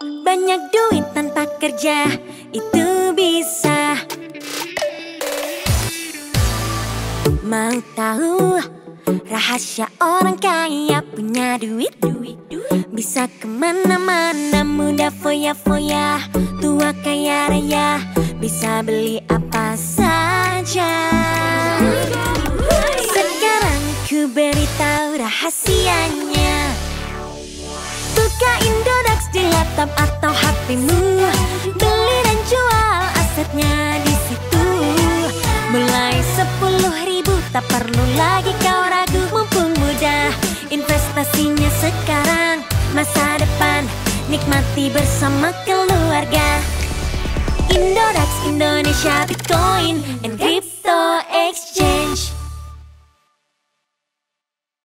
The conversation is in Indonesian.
Banyak duit tanpa kerja, itu bisa. Mau tahu rahasia orang kaya punya duit? Bisa kemana-mana, muda foya-foya, tua kaya raya, bisa beli apa saja. Sekarang ku beritahu rahasianya. Buka Indodax di laptop atau HP-mu, beli dan jual asetnya di situ. Mulai 10.000, tak perlu lagi kau ragu. Mumpung muda, investasinya sekarang. Masa depan, nikmati bersama keluarga. Indodax Indonesia Bitcoin and Crypto Exchange.